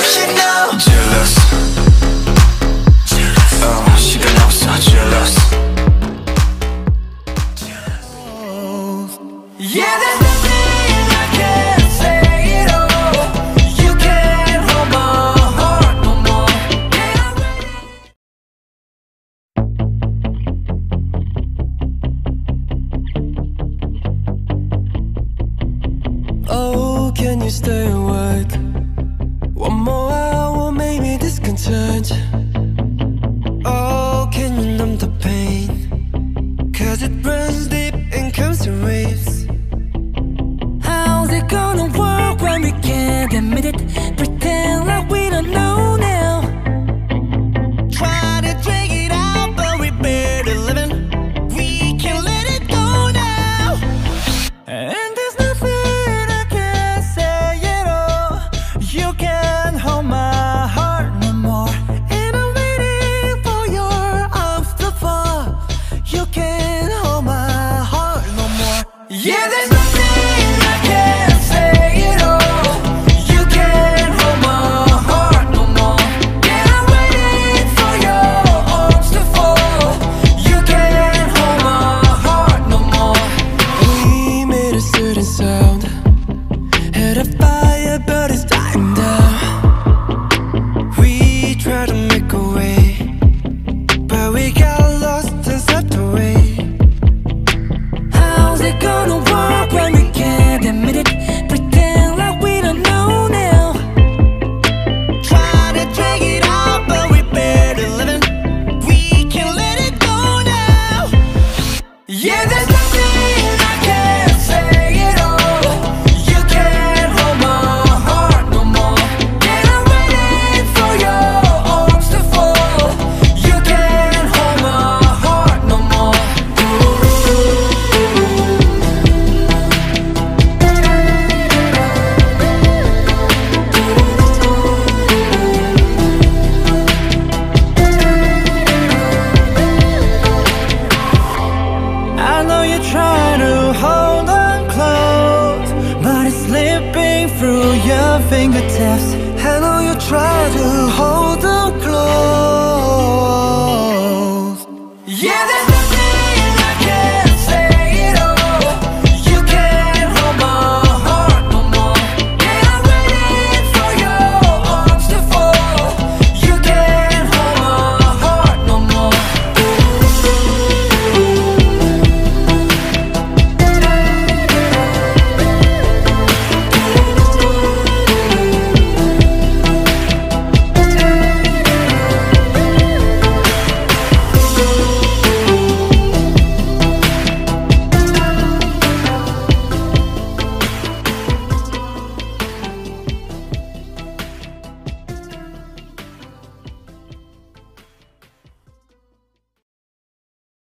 should know. Jealous. 시간 없어. Jealous. Yeah, there's nothing I can't say at all. You can't hold my heart no more. Oh, can you stay awake? One more hour, maybe this can change. Oh, can you numb the pain? 'Cause it runs deep and comes in waves. How's it gonna work when we can't admit it? Pretend like we don't know now. Try to drag it out, but we better living. We can't let it go now. And there's nothing I can say at all. You can't hold my heart no more. And I'm waiting for your arms to fall. You can't hold my heart no more. Yeah, there's nothing I can't say at all. You can't hold my heart no more. And I'm waiting for your arms to fall. You can't hold my heart no more. We made a certain sound, had a fire but it's dying down. We tried to make a way, but we got lost and swept away. How's it gonna work when we can't admit it? Pretend like we don't know now. Try to drag it out, but we better living. We can't let it go now. Yeah, there's nothing I can't say at all. You can't hold my heart no more. And I'm waiting for your arms to fall. You can't hold my heart no more. I know you're trying to hold on close, but it's slipping through your fingertips. I know you try to hold